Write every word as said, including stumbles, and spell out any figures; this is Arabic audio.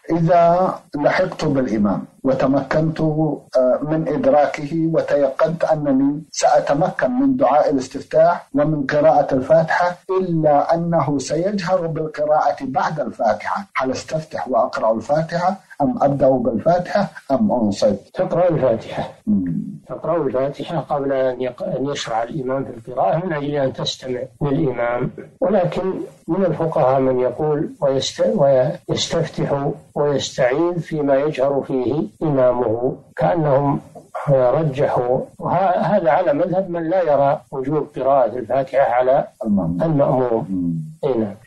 إذا لحقت بالإمام وتمكنت من إدراكه وتيقنت أنني سأتمكن من دعاء الاستفتاح ومن قراءة الفاتحة، إلا أنه سيجهر بالقراءة بعد الفاتحة، هل استفتح وأقرأ الفاتحة أم أبدأ بالفاتحة أم أنصت؟ تقرأ الفاتحة تقرأ الفاتحة قبل أن يشرع الإمام في القراءة من أجل أن تستمع للإمام. ولكن من الفقهاء من يقول ويستفتح ويستعيذ فيما يجهر فيه إمامه، كأنهم رجحوا، وهذا على مذهب من لا يرى وجوب قراءة الفاتحة على المأموم.